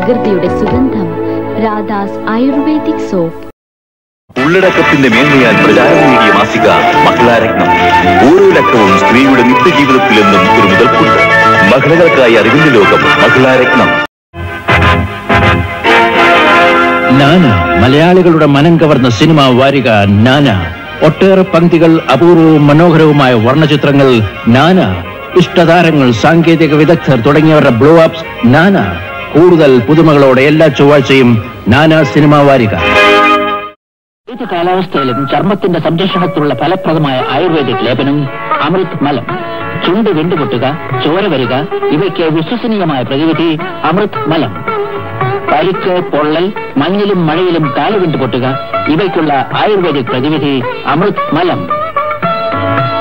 പ്രകൃതിയുടെ സുഗന്ധം. Radhas ayurvedic soap. ഉള്ളടക്കത്തിന്റെ മേന്മയാൽ പ്രചാരം നേടിയ മാസിക മഹിളാരത്നം. ഓരോ ലക്കവും സ്ത്രീയുടെ നിത്യജീവിതത്തിൽ നിന്നും ഒരു മുതൽക്കുണ്ട്. മഹിളകൾക്കായി അറിവിന്റെ ലോകം മഹിളാരത്നം. നാന, മലയാളികളുടെ മനം കവർന്ന സിനിമ വാരിക നാന. ഒട്ടേറെ പങ്ക്തികൾ, അപൂർവവും മനോഹരവുമായ വർണ്ണചിത്രങ്ങൾ നാന. ഇഷ്ടതാരങ്ങൾ, സാങ്കേതിക വിദഗ്ധർ തുടങ്ങിയവരുടെ ബ്ലോ അപ്സ് നാന. കൂടുതൽ പുതുമകളോടെ എല്ലാ ചൊവ്വാഴ്ചയും നാന സിനിമ വാരിക. ഏത് കാലാവസ്ഥയിലും ചർമ്മത്തിന്റെ സംരക്ഷണത്തിലുള്ള ഫലപ്രദമായ ആയുർവേദിക് ലേപനം അമൃത് മലം. ചുണ്ട് വിണ്ടുപൊട്ടുക, ചോര വരിക, ഇവയ്ക്ക് വിശ്വസനീയമായ പ്രതിവിധി അമൃത് മലം. പരിക്ക്, പൊള്ളൽ, മഞ്ഞിലും മഴയിലും കാലുവിണ്ടു പൊട്ടുക, ഇവയ്ക്കുള്ള ആയുർവേദിക് പ്രതിവിധി അമൃത് മലം.